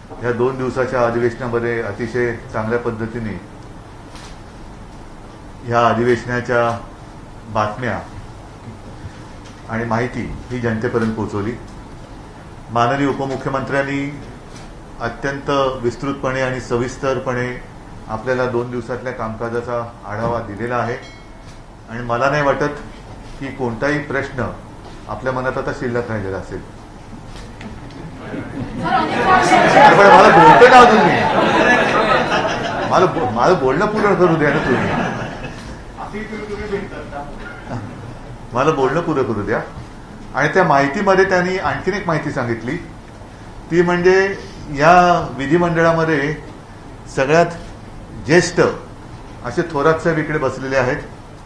या 2 दिवसाच्या अधिवेशनामध्ये अतिशय चांगल्या पद्धतीने ह्या अधिवेशनाच्या बातम्या आणि माहिती ही जनतेपर्यंत पोहोचवली। माननीय उपमुख्यमंत्र्यांनी अत्यंत विस्तृतपणे आणि सविस्तरपणे आपल्याला 2 दिवसातल्या कामकाजाचा आढावा दिलेला आहे आणि मला नाही वाटत की कोणताही प्रश्न आपल्या मनात आता शिल्लक राहिलेला असेल। मला बोलतोय ना अजून मी, मला बोलणं पूर्ण करू द्या ना तुम्ही, मला बोलणं पुरं करू द्या। आणि त्या माहितीमध्ये त्यांनी आणखीन एक माहिती सांगितली, ती म्हणजे या विधिमंडळामध्ये सगळ्यात ज्येष्ठ असे थोरात साहेब इकडे बसलेले आहेत।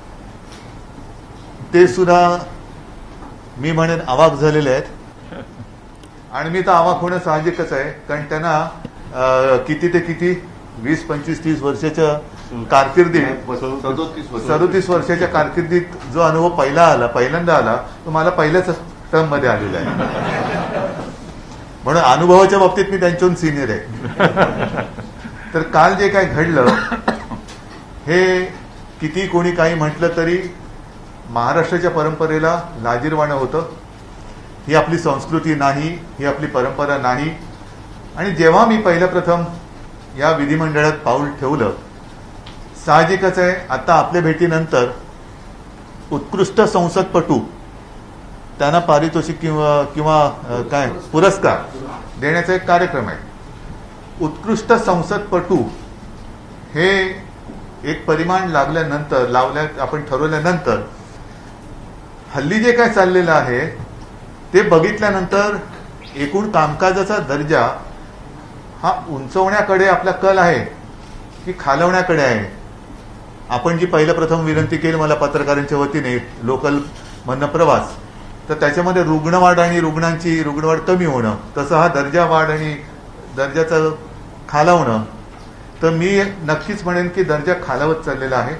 ते सुद्धा मी म्हणेन अवाक झालेले आहेत आणि मी तर अवाक होणं साहजिकच आहे, कारण त्यांना किती ते किती 20, 25, 30 वर्षाच्या कारकिर्दीत 37 वर्षाच्या कारकिर्दीत जो अनुभव पहिल्यांदा आला तो मला पहिल्याच टर्म मध्ये आलेला आहे, म्हणून अनुभवाच्या बाबतीत मी त्यांच्याहून सिनियर आहे। तर काल जे काय घडलं हे किती कोणी काही म्हटलं तरी महाराष्ट्राच्या परंपरेला लाजिरवाणं होतं। ही आपली संस्कृती नाही, ही आपली परंपरा नाही। आणि जेव्हा मी पहिल्या प्रथम या विधिमंडळात पाऊल ठेवलं, साहजिकच आहे आता आपल्या भेटीनंतर उत्कृष्ट संसदपटू त्यांना पारितोषिक किंवा काय पुरस्कार देण्याचा एक कार्यक्रम आहे। उत्कृष्ट संसदपटू हे एक परिमाण आपण ठरवल्यानंतर हल्ली जे काय चाललेलं आहे ते बघितल्यानंतर एकूण कामकाजाचा दर्जा हा उंचवण्याकडे आपला कल आहे की खालवण्याकडे आहे। आपण जी पहिल्या प्रथम विनंती केली मला पत्रकारांच्या वतीने लोकल मधनं प्रवास, तर त्याच्यामध्ये रुग्णवाढ आणि रुग्णवाढ कमी होणं, तसं हा दर्जा वाढ आणि दर्जाचं खालावणं, तर मी नक्कीच म्हणेन की दर्जा खालावत चाललेला आहे।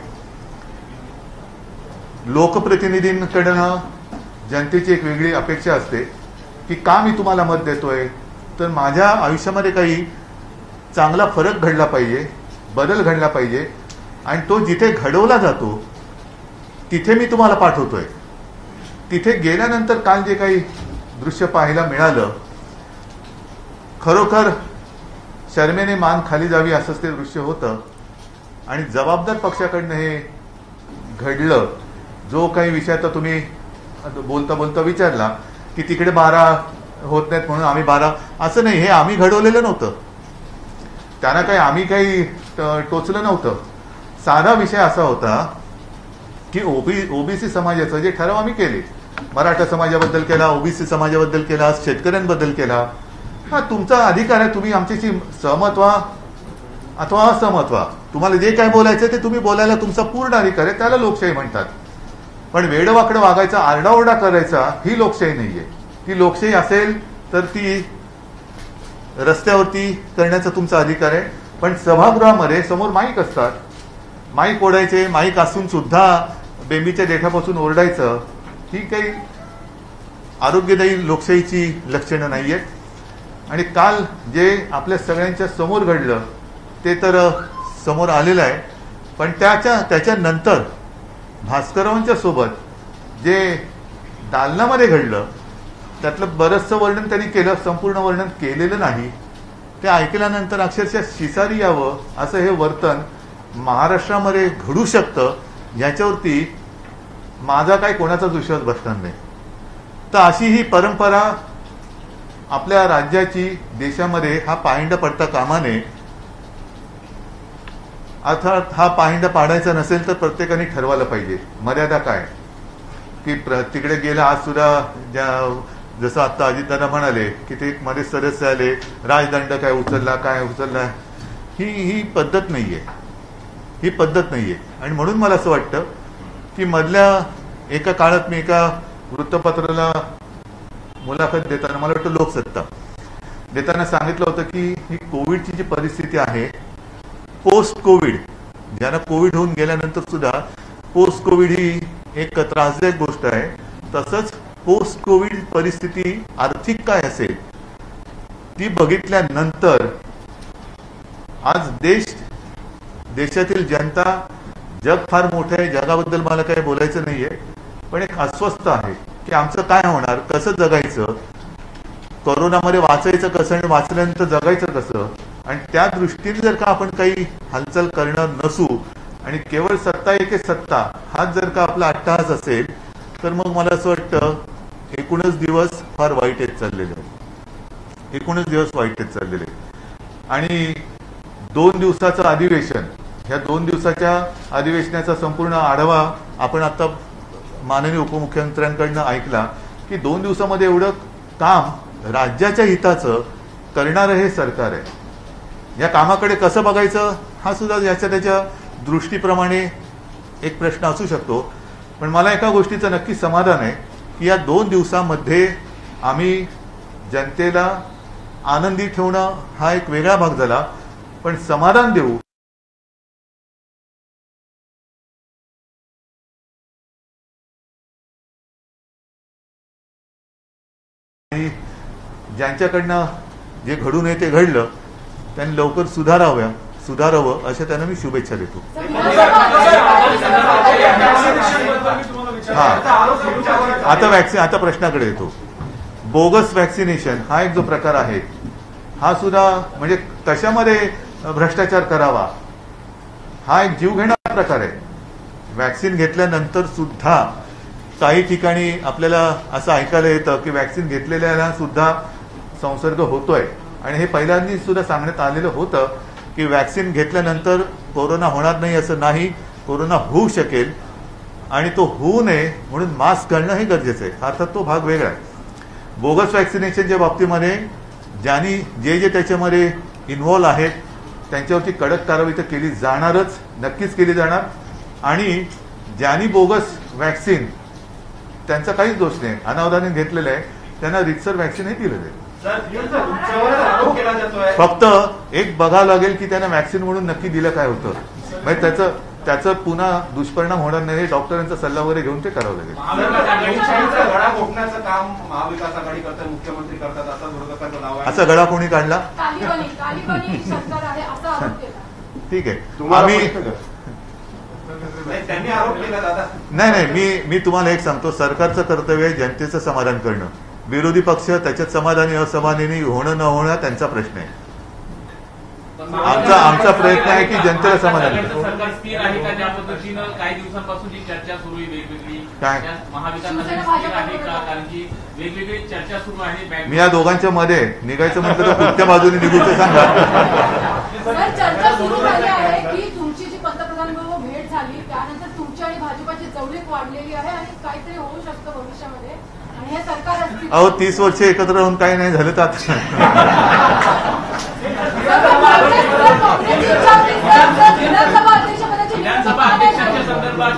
लोकप्रतिनिधींकडनं जनतेची एक वेगळी अपेक्षा असते की का मी तुम्हाला मत देतोय, तर माझ्या आयुष्यामध्ये काही चांगला फरक घडला पाहिजे, बदल घडला पाहिजे आणि तो जिथे घडवला जातो तिथे मी तुम्हाला पाठवतोय। तिथे गेल्यानंतर काल जे काही दृश्य पाहायला मिळालं, खरोखर शर्मेने मान खाली जावी असंच ते दृश्य होतं आणि जबाबदार पक्षाकडनं हे घडलं। जो काही विषय आता तुम्ही बोलता बोलता विचारला की तिकडे 12 होत नाहीत म्हणून आम्ही 12, असं नाही, हे आम्ही घडवलेलं नव्हतं, त्यांना काही आम्ही काही टोचलं नव्हतं। साधा विषय असा होता की ओबीसी समाजाचं जे ठराव आम्ही केले, मराठा समाजाबद्दल केला, ओबीसी समाजाबद्दल केला, शेतकऱ्यांबद्दल केला, हा तुमचा अधिकार आहे, तुम्ही आमच्याशी सहमत व्हा अथवा असहमत व्हा, तुम्हाला जे काय बोलायचं ते तुम्ही बोलायला तुमचा पूर्ण अधिकार आहे, त्याला लोकशाही म्हणतात। पण वेडवाकडं वागायचा, आरडाओरडा करायचा ही लोकशाही नाहीये। ती लोकशाही असेल तर ती रस्त्यावरती करण्याचा तुमचा अधिकार आहे, पण सभागृहामध्ये समोर माईक असतात, माईक ओढायचे, माईक असून सुद्धा बेंबीच्या देठापासून ओरडायचं, ही काही आरोग्यदायी लोकशाहीची लक्षणं नाहीयेत। आणि काल जे आपल्या सगळ्यांच्या समोर घडलं ते तर समोर आलेलं आहे, पण त्याच्यानंतर भास्कररावांच्या सोबत जे दालनामध्ये घडलं त्यातलं बरंचसं वर्णन त्यांनी केलं, संपूर्ण वर्णन केलेलं नाही। ते ऐकल्यानंतर अक्षरशः शिसारी यावं असं हे वर्तन महाराष्ट्रामध्ये घडू शकतं, याच्यावरती माझा काही कोणाचाच विश्वास बसणार नाही। तर अशी ही परंपरा आपल्या राज्याची, देशामध्ये हा पायंडा पडता कामा नये। अर्थात हा पायंडा पाडायचा नसेल तर प्रत्येकाने ठरवायला पाहिजे मर्यादा काय, की तिकडे गेला। आज सुद्धा जसं आता अजितदादा म्हणाले की ते मध्ये सदस्य आले, राजदंड काय उचलला, ही पद्धत नाहीये, ही पद्धत नाहीये। आणि म्हणून मला असं वाटतं की मधल्या एका काळात मी एका वृत्तपत्राला मुलाखत देताना, मला वाटतं लोकसत्ता देताना सांगितलं होतं की ही कोविडची जी परिस्थिती आहे, पोस्ट कोविड, ज्यांना कोविड होऊन गेल्यानंतर सुद्धा पोस्ट कोविड ही एक त्रासदायक गोष्ट आहे। तसंच पोस्ट कोविड परिस्थिती आर्थिक काय असेल ती बघितल्यानंतर आज देशातील जनता, जग फार मोठं आहे, जगाबद्दल मला काही बोलायचं नाहीये, पण एक अस्वस्थ आहे की आमचं काय होणार, कसं जगायचं, कोरोनामध्ये वाचायचं कसं आणि वाचल्यानंतर जगायचं कसं. आणि त्या दृष्टीने जर का आपण काही हालचाल करणार नसू आणि केवळ सत्ता एके सत्ता हाच जर का आपला अट्टहास असेल, तर मग मला असं वाटतं एकूणच दिवस फार वाईट येत चाललेले आहेत, एकूणच दिवस वाईट येत चाललेले. आणि 2 दिवसाचं अधिवेशन, ह्या 2 दिवसाच्या अधिवेशनाचा संपूर्ण आढावा आपण आता माननीय उपमुख्यमंत्र्यांकडनं ऐकला की 2 दिवसामध्ये एवढं काम राज्याच्या हिताचं करणारं हे सरकार आहे. या कामाकडे कसं बघायचं हा सुद्धा याच्या त्याच्या दृष्टीप्रमाणे एक प्रश्न असू शकतो. पण मला एका गोष्टीचं नक्की समाधान आहे की या 2 दिवसामध्ये आम्ही जनतेला आनंदी ठेवणं हा एक वेगळा भाग झाला, पण समाधान देऊ आणि ज्यांच्याकडनं जे घडू नये ते घडलं त्यांनी लवकर सुधारावं अशा त्यांना मी शुभेच्छा देतो. आता प्रश्नाकडे येतो. बोगस वॅक्सिनेशन हा एक जो प्रकार आहे हा सुद्धा म्हणजे कशामध्ये भ्रष्टाचार करावा हा एक जीव घेणारा प्रकार आहे. वॅक्सिन घेतल्यानंतर सुद्धा काही ठिकाणी आपल्याला असं ऐकायला येतं की वॅक्सिन घेतलेल्याला सुद्धा संसर्ग होतोय. आणि हे पहिल्यांदा सुद्धा सांगण्यात आलेलं होतं की वॅक्सिन घेतल्यानंतर कोरोना होणार नाही असं नाही, कोरोना होऊ शकेल आणि तो होऊ नये म्हणून मास्क घालणं हे गरजेचं आहे. अर्थात तो भाग वेगळा आहे. बोगस वॅक्सिनेशनच्या बाबतीमध्ये ज्यांनी जे त्याच्यामध्ये इन्व्हॉल्व आहेत त्यांच्यावरती कडक कारवाई तर केली जाणारच, नक्कीच केली जाणार. आणि ज्यांनी बोगस वॅक्सिन त्यांचा काहीच दोष नाही, अनावधाने घेतलेलं आहे, त्यांना रितसर वॅक्सिन हे दिलं जाईल. फक्त एक बघावं लागेल की त्यांना वॅक्सिन म्हणून नक्की दिलं काय होतं, म्हणजे त्याचं पुन्हा दुष्परिणाम होणार नाही. डॉक्टरांचा सल्ला वगैरे घेऊन ते करावं लागेल. असा गळा कोणी काढला? ठीक आहे, आम्ही नाही, मी तुम्हाला एक सांगतो, सरकारचं कर्तव्य आहे जनतेचं समाधान करणं. विरोधी पक्ष त्याच्यात समाधानी असमाधानी होणं न होणं त्यांचा प्रश्न आहे. आमचा प्रयत्न आहे की जनतेला समाधान करणं. सरकार स्थिर आहे का? ज्या पद्धतीनं काही दिवसांपासून जी चर्चा सुरू आहे वेगवेगळी, काय महाविकास स्थिर आहे का? कारण की वेगवेगळी चर्चा सुरू आहे. मी या दोघांच्या मध्ये निघायचं म्हटलं तर कुठच्या बाजूने निघू ते सांगा. चर्चा सुरू झाली आहे की तुमची जी पंतप्रधानांबरोबर भेट झाली त्यानंतर तुमची आणि भाजपाची जवळीक वाढलेली आहे आणि काहीतरी होऊ शकतं भविष्यामध्ये. आणि हे सरकार अहो 30 वर्ष एकत्र राहून काही नाही झालं तर आता विधानसभा अध्यक्षांच्या संदर्भात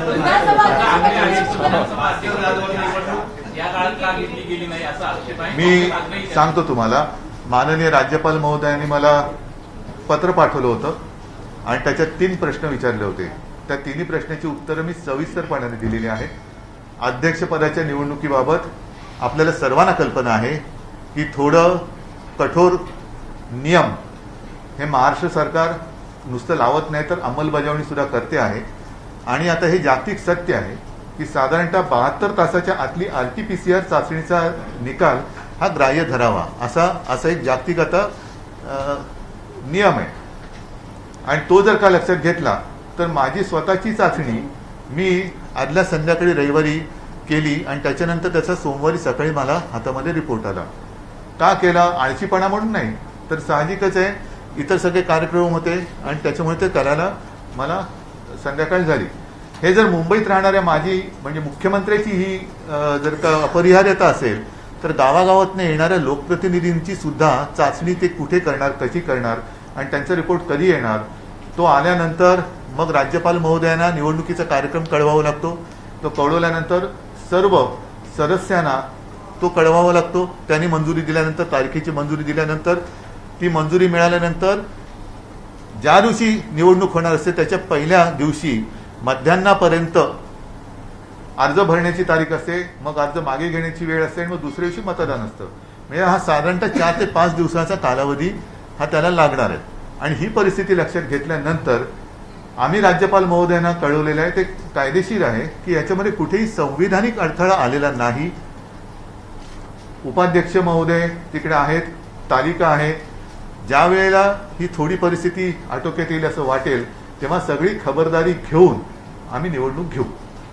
या काळात का घेतली गेली नाही असा आक्षेप आहे. मी सांगतो तुम्हाला, माननीय राज्यपाल महोदयांनी मला पत्र पाठवलं होतं आणि त्याच्यात 3 प्रश्न विचारले होते. त्या 3 प्रश्नाची उत्तरं मी सविस्तरपणे दिलेली आहेत. अध्यक्षपदाच्या निवडणुकीबाबत आपल्याला सर्वांना कल्पना आहे की थोडं कठोर नियम हे महाराष्ट्र सरकार नुसतं लावत नाही तर अंमलबजावणी सुद्धा करते आहे. आणि आता हे जागतिक सत्य आहे की साधारणतः 72 तासाच्या आतली RT-PCR चाचणीचा निकाल हा ग्राह्य धरावा असा एक जागतिक आता नियम आहे. आणि तो जर का लक्षात घेतला तर माझी स्वतःची चाचणी मी आदल्या संध्याकाळी रविवारी केली आणि त्याच्यानंतर त्याचा सोमवारी सकाळी मला हातामध्ये रिपोर्ट आला. का केला? आळशीपणा म्हणून नाही, तर साहजिकच आहे, इतर सगळे कार्यक्रम होते आणि त्याच्यामुळे ते करायला मला संध्याकाळी झाली. हे जर मुंबईत राहणाऱ्या माझी म्हणजे मुख्यमंत्र्याची ही जर का अपरिहार्यता असेल तर गावागावातनं येणाऱ्या लोकप्रतिनिधींची सुद्धा चाचणी ते कुठे करणार, कशी करणार आणि त्यांचा रिपोर्ट कधी येणार, तो आल्यानंतर मग राज्यपाल महोदयांना निवडणुकीचा कार्यक्रम कळवावा लागतो. तो कळवल्यानंतर सर्व सदस्यांना तो कळवावा लागतो. त्यांनी मंजुरी दिल्यानंतर, तारखेची मंजुरी दिल्यानंतर, ती मंजुरी मिळाल्यानंतर ज्या दिवशी निवडणूक होणार असते त्याच्या पहिल्या दिवशी मध्यान्हापर्यंत अर्ज भरण्याची तारीख असते. मग अर्ज मागे घेण्याची वेळ असते आणि मग दुसऱ्या दिवशी मतदान असतं. म्हणजे हा साधारणतः 4 ते 5 दिवसाचा कालावधी हा त्याला लागणार आहे. आणि ही परिस्थिती लक्षात घेतल्यानंतर आम्ही राज्यपाल महोदयांना कळवलेलं आहे, ते कायदेशीर आहे की याच्यामध्ये कुठेही संविधानिक अडथळा आलेला नाही. उपाध्यक्ष महोदय तिकडे आहेत, तालिका आहे. ज्या वेळेला ही थोडी परिस्थिती आटोक्यात येईल असं वाटेल तेव्हा सगळी खबरदारी घेऊन आम्ही निवडणूक घेऊ.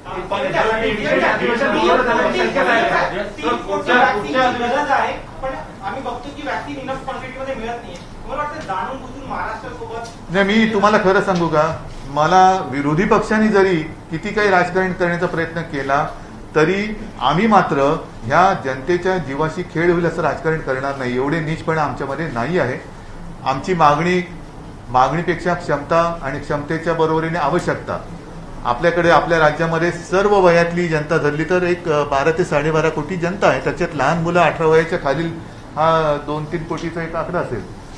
नाही, मी तुम्हाला खरं सांगू का, मला विरोधी पक्षांनी जरी किती काही राजकारण करण्याचा प्रयत्न केला तरी आम्ही मात्र ह्या जनतेच्या जीवाशी खेळ होईल असं राजकारण करणार नाही. एवढे नीचपणा आमच्यामध्ये नाही आहे. आमची मागणीपेक्षा क्षमता आणि क्षमतेच्या बरोबरीने आवश्यकता. आपल्याकडे आपल्या राज्यामध्ये सर्व वयातली जनता धरली तर एक 12 ते 12.5 कोटी जनता आहे. त्याच्यात लहान मुलं 18 वयाच्या खालील हा 2-3 कोटीचा एक आकडा असेल.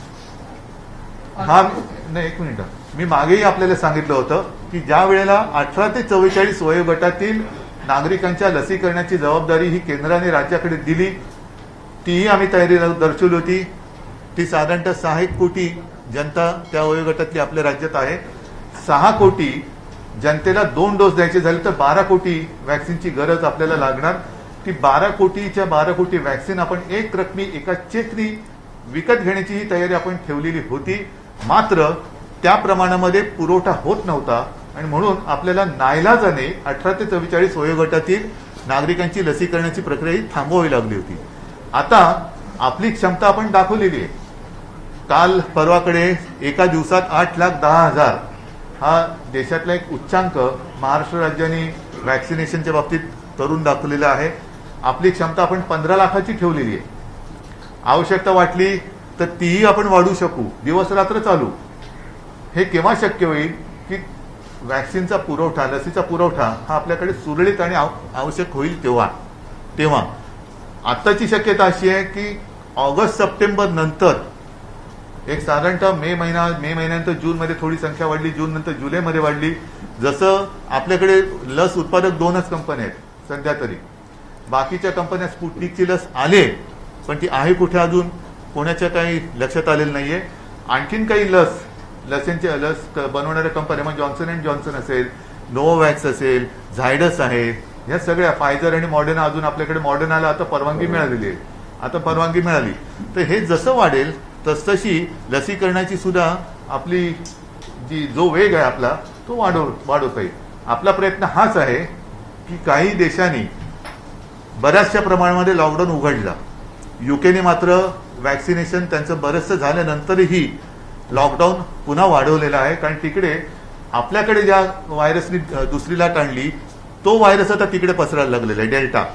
हा नाही, एक मिनिट, मी मागेही आपल्याला सांगितलं होतं की ज्या वेळेला 18 ते 44 वयोगटातील नागरिकांच्या लसीकरणाची जबाबदारी ही केंद्राने राज्याकडे दिली, तीही आम्ही तयारी दर्शवली होती. ती साधारणतः 6 कोटी जनता त्या वयोगटातली आपल्या राज्यात आहे. 6 कोटी जनतेला 2 डोस द्यायचे झाले तर 12 कोटी वॅक्सिनची गरज आपल्याला लागणार. ती 12 कोटी वॅक्सिन आपण एक रकमी एका चेकनी विकत घेण्याची ही तयारी आपण ठेवलेली होती. मात्र त्या प्रमाणामध्ये पुरवठा होत नव्हता आणि म्हणून आपल्याला नाईलाजाने 18 ते 44 वयोगटातील नागरिकांची लसीकरणाची प्रक्रिया थांबवावी लागली होती. आता आपली क्षमता आपण दाखवलेली आहे. काल परवाकडे एका दिवसात 8,10,000 हा देशातला एक उच्चांक महाराष्ट्र राज्याने वॅक्सिनेशनच्या बाबतीत करून दाखवलेला आहे. आपली क्षमता आपण 15 लाखाची ठेवलेली आहे. आवश्यकता वाटली तर तीही आपण वाढवू शकू. दिवस रात्र चालू. हे केव्हा शक्य होईल की वॅक्सिनचा पुरवठा, लसीचा पुरवठा हा आपल्याकडे सुरळीत आणि आवश्यक होईल तेव्हा. आत्ताची शक्यता अशी आहे की ऑगस्ट सप्टेंबर नंतर एक साधारणतः मे महिन्यानंतर जूनमध्ये थोडी संख्या वाढली, जून नंतर जुलैमध्ये वाढली. जसं आपल्याकडे लस उत्पादक 2च कंपन्या आहेत सध्या तरी. बाकीच्या कंपन्या स्पुटनिकची लस आले पण ती आहे कुठे अजून कोणाच्या काही लक्षात आलेलं नाहीये. आणखीन काही लस बनवणाऱ्या कंपन्या म्हणजे जॉन्सन अँड जॉन्सन असेल, नोव्हॅक्स असेल, झायडस आहे, ह्या सगळ्या, फायझर आणि मॉडर्ना, अजून आपल्याकडे मॉडर्नाला आता परवानगी मिळालेली आहे. आता परवानगी मिळाली तर हे जसं वाढेल तसतशी लसीकरणाची सुद्धा आपली जो वेग आहे आपला तो वाढवता येईल. आपला प्रयत्न हाच आहे की काही देशांनी बऱ्याचशा प्रमाणामध्ये लॉकडाऊन उघडला. युकेने मात्र वॅक्सिनेशन त्यांचं बरंचसं झाल्यानंतरही लॉकडाऊन पुन्हा वाढवलेला आहे. कारण तिकडे आपल्याकडे ज्या व्हायरसनी दुसरी लाट आणली तो व्हायरस आता तिकडे पसरायला लागलेला आहे,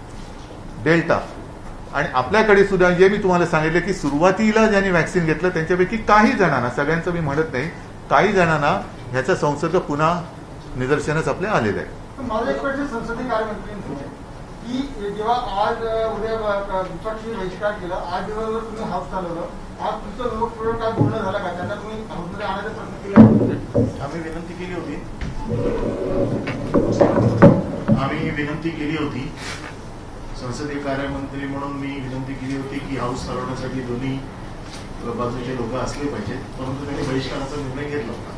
डेल्टा. आणि आपल्याकडे सुद्धा जे मी तुम्हाला सांगितलं की सुरुवातीला ज्यांनी वॅक्सिन घेतलं त्यांच्यापैकी काही जणांना, सगळ्यांचं मी म्हणत नाही, काही जणांना ह्याचा संसर्ग पुन्हा निदर्शनास आपल्या आलेला आहे. माझा एक प्रश्न संसदीय कार्यमंत्र्यांचे की जेव्हा आज उद्या विपक्षी बहिष्कार केला, आज दिवसभर तुम्ही हाऊस चालवलं, आज तुमचं लोकप्रिय काय बोलणं झालं का? त्यांना तुम्ही हाऊसमध्ये आणायचा प्रयत्न केला? आम्ही विनंती केली होती संसदीय कार्यमंत्री म्हणून मी विनंती केली होती की हाऊस चालवण्यासाठी दोन्ही बाजूचे लोक असले पाहिजेत, परंतु त्यांनी बहिष्काराचा निर्णय घेतला होता.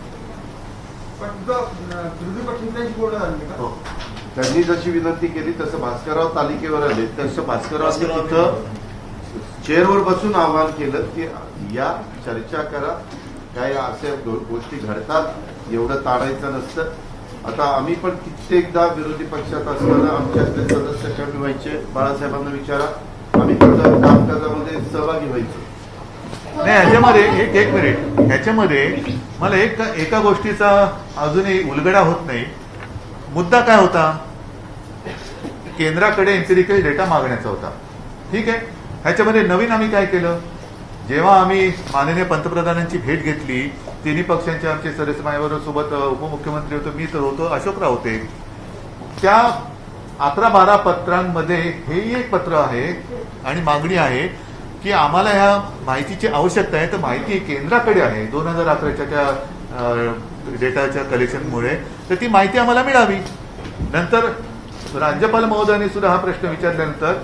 पण विरोधी पक्षांची बोलणं झाली का? हो, त्यांनी जशी विनंती केली तसं भास्करराव तालिकेवर आले, तसं भास्करराव तिथं चेअरवर बसून आवाहन केलं की या चर्चा करा, काय अशा गोष्टी घडतात, एवढं ताडायचं नसतं. आता आम्ही पण कित्येकदा विरोधी पक्षात असताना आमच्यातले सदस्य कमी व्हायचे, बाळासाहेबांना विचारा, आम्ही तिथं कामकाजामध्ये सहभागी व्हायचो. नाही, ह्याच्यामध्ये एक मिनिट, ह्याच्यामध्ये मला एका गोष्टीचा अजूनही उलगडा होत नाही. मुद्दा काय होता? केंद्राकडे एम्पिरिकल डेटा मागण्याचा होता. ठीक आहे, ह्याच्यामध्ये नवीन आम्ही काय केलं, जेव्हा आम्ही माननीय पंतप्रधानांची भेट घेतली, तिन्ही पक्षांचे आमचे सदस्य माझ्याबरोबर सोबत उपमुख्यमंत्री होतो, मी तर होतो, अशोकराव होते, त्या 11-12 पत्रांमध्ये हेही एक पत्र आहे आणि मागणी आहे की आम्हाला ह्या माहितीची आवश्यकता आहे. तर माहिती केंद्राकडे आहे 2011च्या त्या डेटाच्या कलेक्शनमुळे, तर ती माहिती आम्हाला मिळावी. नंतर राज्यपाल महोदयांनी सुद्धा हा प्रश्न विचारल्यानंतर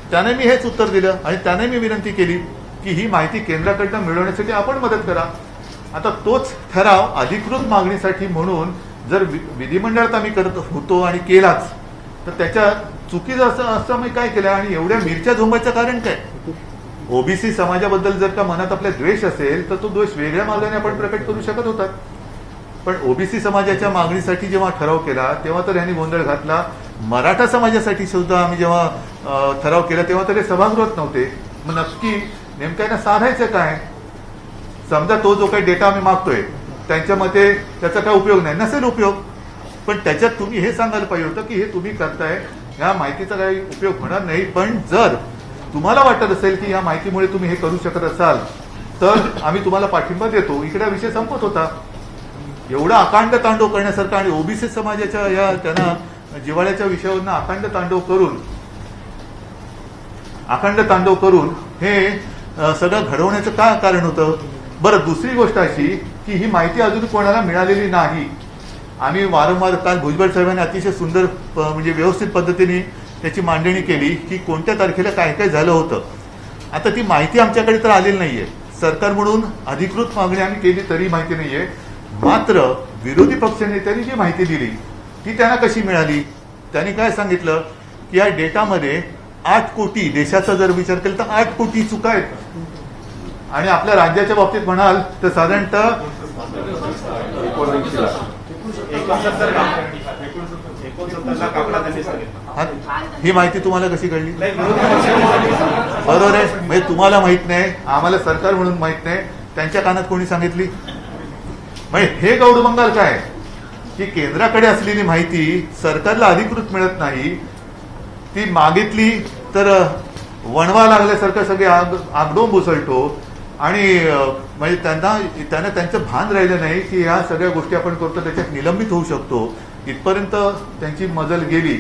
त्याने मी हेच उत्तर दिलं आणि त्याने मी विनंती केली की ही माहिती केंद्राकडनं मिळवण्यासाठी आपण मदत करा. आता तोच ठराव अधिकृत मागणीसाठी म्हणून जर विधिमंडळात आम्ही करत होतो आणि केलाच तर त्याच्या चुकीचं असं आम्ही काय केलं आणि एवढ्या मिरच्या झोंबाचं कारण काय? ओबीसी समाजाबद्दल जर का मनात आपल्या द्वेष असेल तर तो द्वेष वेगळ्या मार्गाने आपण प्रकट करू शकत होतात. पण ओबीसी समाजाच्या मागणीसाठी जेव्हा ठराव केला तेव्हा तर यांनी गोंधळ घातला. मराठा समाजासाठी सुद्धा आम्ही जेव्हा ठराव केला तेव्हा तर हे सभागृहात नव्हते. मग नक्की नेमकं यांना साधायचं काय? समजा तो जो काही डेटा आम्ही मागतोय त्यांच्या मते त्याचा काय उपयोग नाही, नसेल उपयोग, पण त्याच्यात तुम्ही हे सांगायला पाहिजे होतं की हे तुम्ही करताय या माहितीचा काही उपयोग होणार नाही. पण जर तुम्हाला वाटत असेल की या माहितीमुळे तुम्ही हे करू शकत असाल तर आम्ही तुम्हाला पाठिंबा देतो. इकडे विषय संपत होता. एवढा अकांड तांडव करण्यासारखा आणि ओबीसी समाजाच्या या त्यांना जिव्हाळ्याच्या विषयावरनं अखंड तांडव करून हे सगळं घडवण्याचं काय कारण होतं? बरं, दुसरी गोष्ट अशी की ही माहिती अजून कोणाला मिळालेली नाही. आम्ही वारंवार काल भुजबळ साहेबांनी अतिशय सुंदर म्हणजे व्यवस्थित पद्धतीने त्याची मांडणी केली की कोणत्या तारखेला काय काय झालं होतं. आता ती माहिती आमच्याकडे तर आलेली नाहीये. सरकार म्हणून अधिकृत मागणी आम्ही केली तरी माहिती नाहीये. मात्र विरोधी पक्षनेत्यांनी जी माहिती दिली ती त्यांना कशी मिळाली? त्यांनी काय सांगितलं की या डेटामध्ये 8 कोटी, देशाचा जर विचार केला तर 8 कोटी चुका आहेत आणि आपल्या राज्याच्या बाबतीत म्हणाल तर साधारणतः 19 लाख. ही माहिती तुम्हाला कशी कळली? बरोबर आहे, म्हणजे तुम्हाला माहित नाही, आम्हाला सरकार म्हणून माहित नाही, त्यांच्या कानात कोणी सांगितली? म्हणजे हे गौडबंगाल काय की केंद्राकडे असलेली माहिती सरकारला अधिकृत मिळत नाही. ती मागितली तर वणवा लागल्यासारखं सगळे आगडोंब उसळतो आणि म्हणजे त्यांना त्यांचं भान राहिलं नाही की या सगळ्या गोष्टी आपण करतो त्याच्यात निलंबित होऊ शकतो. इथपर्यंत त्यांची मजल गेली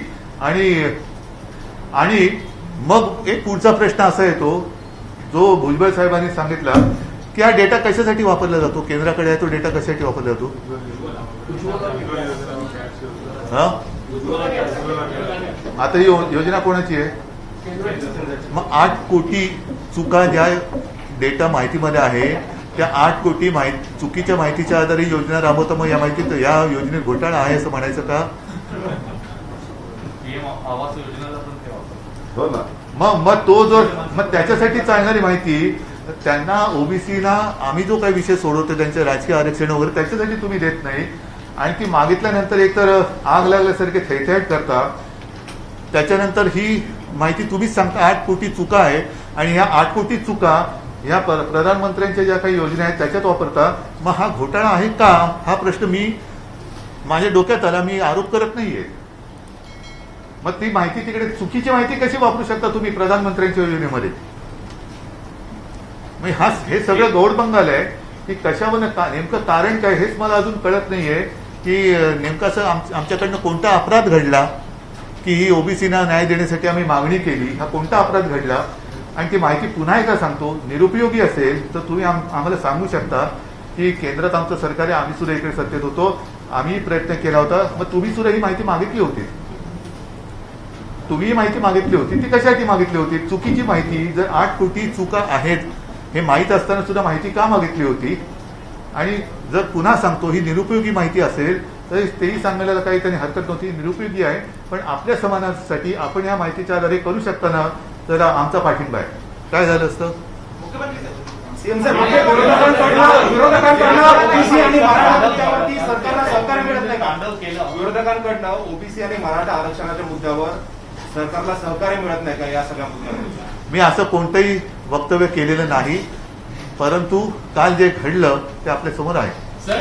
आणि मग एक पुढचा प्रश्न असा येतो जो भुजबळ साहेबांनी सांगितला की हा डेटा कशासाठी वापरला जातो? केंद्राकडे आहे तो डेटा कशासाठी वापरला जातो? आता ही योजना कोणाची आहे? मग 8 कोटी चुका ज्या डेटा माहितीमध्ये आहे त्या 8 कोटी चुकीच्या माहितीच्या आधारे योजना राबवता. मग या माहितीत या योजनेत घोटाळा आहे असं म्हणायचं का? हो ना. मग त्याच्यासाठी चालणारी माहिती त्यांना ओबीसीला आम्ही जो काही विषय सोडवतो त्यांचं राजकीय आरक्षण वगैरे त्याच्यासाठी तुम्ही देत नाही आणि ती मागितल्यानंतर एकतर आग लागल्यासारखे थैथैट करता. त्याच्यानंतर ही माहिती तुम्हीच सांगता 8 कोटी चुका आहे आणि ह्या 8 कोटी चुका ह्या प्रधानमंत्र्यांच्या ज्या काही योजना आहेत त्याच्यात वापरता. मग हा घोटाळा आहे का? हा प्रश्न मी माझ्या डोक्यात आला. मी आरोप करत नाहीये. मग ती माहिती तिकडे चुकीची माहिती कशी वापरू शकता तुम्ही प्रधानमंत्र्यांच्या योजनेमध्ये? हे सगळं गौडबंगाल आहे की कशावर नेमकं कारण काय हेच मला अजून कळत नाहीये की नेमकं असं आमच्याकडनं कोणता अपराध घडला की ही ओबीसीना न्याय देण्यासाठी आम्ही मागणी केली. हा कोणता अपराध घडला? आणि ती माहिती पुन्हा एकदा सांगतो, निरुपयोगी असेल तर तुम्ही आम्हाला सांगू शकता की केंद्रात आमचं सरकार आहे, आम्ही सुद्धा इकडे सत्तेत होतो, आम्ही प्रयत्न केला होता. मग तुम्ही सुद्धा ही माहिती मागितली होती. तुम्ही माहिती मागितली होती ती कशासाठी मागितली होती? चुकीची माहिती. जर 8 कोटी चुका आहेत हे माहीत असताना सुद्धा माहिती का मागितली होती? आणि जर पुन्हा सांगतो ही निरुपयोगी माहिती असेल तर तेही सांगायला काही त्यांनी हरकत नव्हती. निरुपयोगी आहे पण आपल्या समाजासाठी आपण या माहितीच्या आधारे करू शकताना तर आमचा पाठिंबा आहे. काय झालं असतं? विरोधकांकडनं ओबीसी आणि मराठा आरक्षणाच्या मुद्द्यावर सरकारला सहकार्य मिळत नाही का या सगळ्या मुद्द्यांवर? मी असं कोणतंही वक्तव्य केलेलं नाही, परंतु काल जे घडलं ते आपल्या समोर आहे.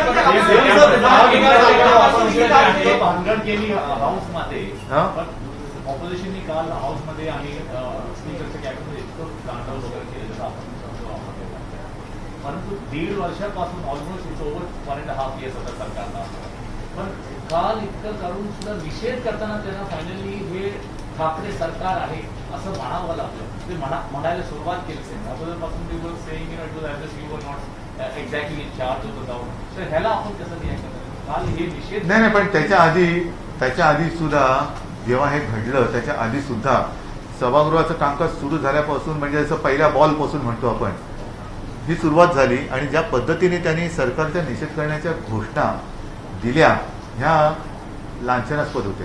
भानगड केली हाऊसमध्ये, ऑपोजिशननी काल हाऊसमध्ये आणि स्पीकरच्या कॅबिनेटमध्ये इतकं गांडव वगैरे केलं आपण परंतु 1.5 वर्षापासून ऑलमोस्ट इट्स ओव्हर 1.5 इयर्स होता सरकारला. पण काल इतकं करून सुद्धा निषेध करताना त्यांना फायनली हे ठाकरे सरकार आहे असं म्हणावं लागलं. ते म्हणायला सुरुवात केली असेल अगोदरपासून they were saying it was as if you were not exactly in charge of the government. तर ह्याला आपण कसं रिॲक्ट करतो? काल हे निषेध नाही पण त्याच्या आधी सुद्धा जेव्हा हे घडलं त्याच्या आधी सुद्धा सभागृहाचं कामकाज सुरू झाल्यापासून म्हणजे जसं पहिल्या बॉलपासून म्हणतो आपण, ही सुरुवात झाली आणि ज्या पद्धतीने त्यांनी सरकारचा निषेध करण्याच्या घोषणा दिल्या ह्या लांछनास्पद होत्या.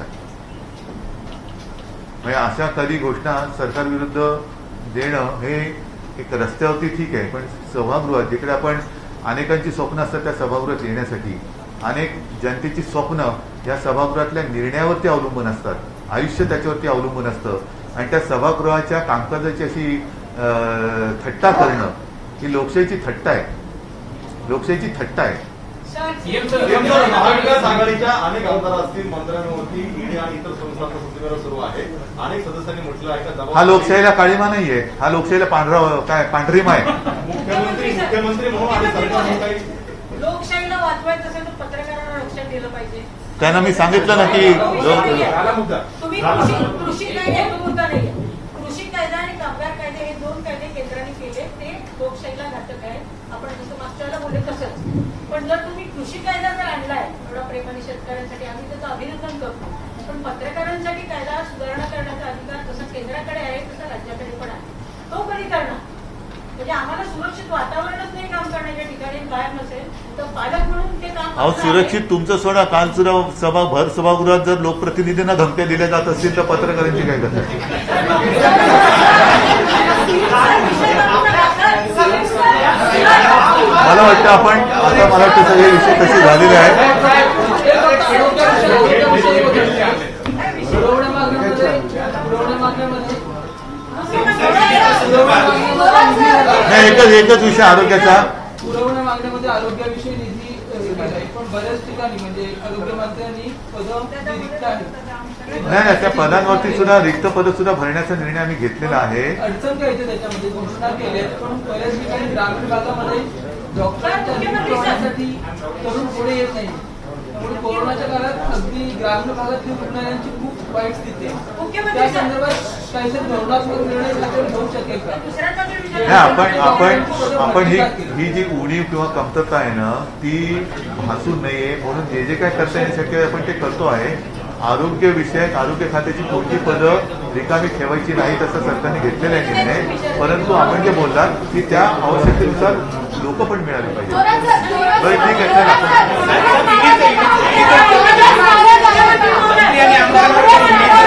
म्हणजे अशा कधी घोषणा सरकारविरुद्ध देणं हे एक रस्त्यावरती ठीक आहे, पण सभागृहात जिकडे आपण अनेकांची स्वप्न असतात त्या सभागृहात येण्यासाठी, अनेक जनतेची स्वप्न या सभागृहातल्या निर्णयावरती अवलंबून असतात, आयुष्य त्याच्यावरती अवलंबून असतं आणि त्या सभागृहाच्या कामकाजाची अशी थट्टा करणं ही लोकशाहीची थट्टा आहे, लोकशाहीची थट्टा आहे. महाविकास आघाडीच्या अनेक आमदार असतील, मंत्र्यांवरती ईडी आणि इतर संस्थांचा सूत्रधार सुरू आहे. अनेक सदस्यांनी म्हटलं आहे का हा लोकशाहीला काळीमा नाहीये, हा लोकशाहीला पांढरीमा आहे. मुख्यमंत्री म्हणून आणि सरकार म्हणून काही लोकशाहीला वाचवायचं असेल तर पत्रकारांना लक्षात दिलं पाहिजे. त्यांना मी सांगितलं ना की मुद्दा तुम्ही कृषी कायदे तो मुद्दा नाहीये. कृषी कायदा आणि कामगार कायदे हे 2 कायदे केंद्राने केले, ते लोकशाहीला घातक आहे. आपण जसं मागच्या वेळेला बोलले तसंच. पण जर तुम्ही कृषी कायदा जर आणलाय एवढा प्रेमाने शेतकऱ्यांसाठी, आम्ही त्याचं अभिनंदन करतो. पण पत्रकारांसाठी कायदा सुधारणा करण्याचा अधिकार जसा केंद्राकडे आहे तसा राज्याकडे पण आहे. तो कधी करणार? म्हणजे आम्हाला सुरक्षित वातावरणच नाही काम करण्याच्या ठिकाणी कायम नसेल तर पालक म्हणून ते काम अहो सुरक्षित तुमचं सोडा, काल सुद्धा भर सभागृहात जर लोकप्रतिनिधींना धमक्या दिल्या जात असतील तर पत्रकारांची काय करतात? मला वाटतं आपण आता मला वाटतं सगळे विषय तसे झालेले आहेत. नाही, एकच विषय आरोग्याचा. पुरवण्या मागण्यामध्ये आरोग्याविषयी निधी आहे, पण बऱ्याच ठिकाणी म्हणजे आरोग्यमंत्र्यांनी पदं रिक्त आहेत. नाही, त्या पदांवरती सुद्धा रिक्त पद सुद्धा भरण्याचा निर्णय आम्ही घेतलेला आहे. अडचण काय येते त्याच्यामध्ये? घोषणा केल्या पण बऱ्याच ठिकाणी ग्रामीण भागामध्ये डॉक्टरांच्या तरुण पुढे येत नाही. त्यामुळे कोरोनाच्या काळात अगदी ग्रामीण भागातील रुग्णालयांची खूप वाईट स्थिती आहे. त्या संदर्भात काहीतरी धोरणात्मक निर्णय घेऊ शकेल का? आपण ही जी उणीव किंवा कमतरता आहे ना ती भासू नये म्हणून जे जे काय करता येणं शक्य आहे आपण ते करतो आहे. आरोग्य विषयक आरोग्य खात्याची कोणती पदं रिकामी ठेवायची नाहीत असं सरकारने घेतलेला आहे निर्णय. परंतु आपण जे बोललात की त्या आवश्यकतेनुसार लोक पण मिळाले पाहिजे. बरं ठीक आहे, चला.